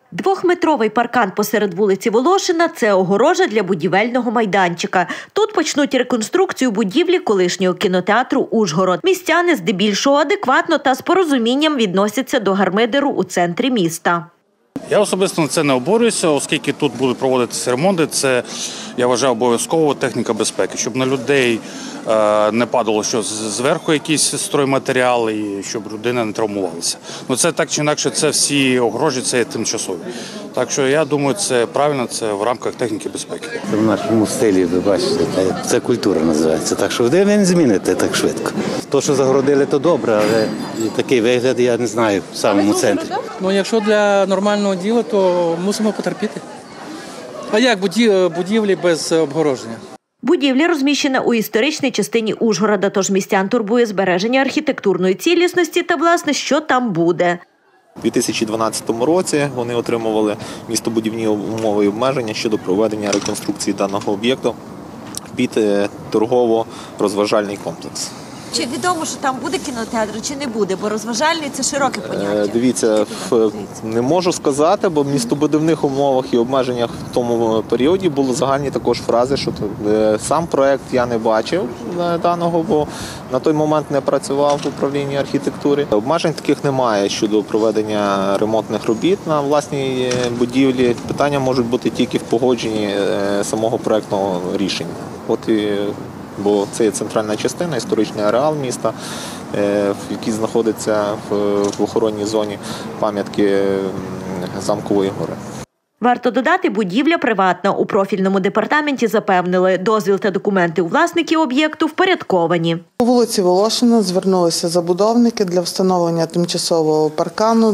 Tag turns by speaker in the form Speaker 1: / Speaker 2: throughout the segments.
Speaker 1: Двохметровий паркан посеред вулиці Волошина – це огорожа для будівельного майданчика. Тут почнуть реконструкцію будівлі колишнього кінотеатру «Ужгород». Містяни здебільшого адекватно та з порозумінням відносяться до гармидеру у центрі міста.
Speaker 2: Я особисто на це не обурююся, оскільки тут будуть проводитися ремонти. Це, я вважаю, обов'язково техніка безпеки, щоб на людей не падало щось зверху, якісь стройматеріали, і щоб людина не травмувалася. Ну, це так чи інакше, це всі огорожі, це тимчасові. Так що я думаю, це правильно, це в рамках техніки безпеки.
Speaker 3: В нашому стилі, ви бачите, це культура називається, так що ви не зміните так швидко. То, що загородили, то добре, але такий вигляд, я не знаю, в самому центрі.
Speaker 4: Ну, якщо для нормального діла, то мусимо потерпіти. А як будівлі без обгороження?
Speaker 1: Будівля розміщена у історичній частині Ужгорода, тож містян турбує збереження архітектурної цілісності та, власне, що там буде.
Speaker 5: У 2012 році вони отримували містобудівні умови і обмеження щодо проведення реконструкції даного об'єкту під торгово-розважальний комплекс.
Speaker 6: Чи відомо, що там буде кінотеатр, чи не буде? Бо розважальний – це широке поняття.
Speaker 5: Дивіться, не можу сказати, бо в містобудівних умовах і обмеженнях в тому періоді були загальні також фрази, що сам проєкт я не бачив даного, бо на той момент не працював в управлінні архітектури. Обмежень таких немає щодо проведення ремонтних робіт на власній будівлі. Питання можуть бути тільки в погодженні самого проєктного рішення. Бо це є центральна частина, історичний ареал міста, який знаходиться в охоронній зоні пам'ятки Замкової гори.
Speaker 1: Варто додати, будівля приватна. У профільному департаменті запевнили, дозвіл та документи у власників об'єкту впорядковані.
Speaker 7: У вулиці Волошина звернулися забудовники для встановлення тимчасового паркану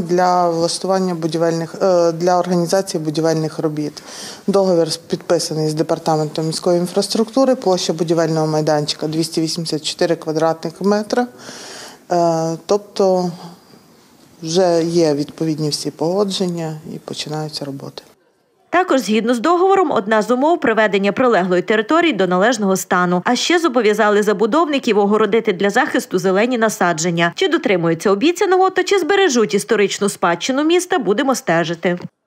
Speaker 7: для організації будівельних робіт. Договір підписаний з департаментом міської інфраструктури, площа будівельного майданчика 284 квадратних метра. Тобто вже є відповідні всі погодження і починаються роботи.
Speaker 1: Також, згідно з договором, одна з умов – приведення прилеглої території до належного стану. А ще зобов'язали забудовників огородити для захисту зелені насадження. Чи дотримуються обіцяного, то чи збережуть історичну спадщину міста – будемо стежити.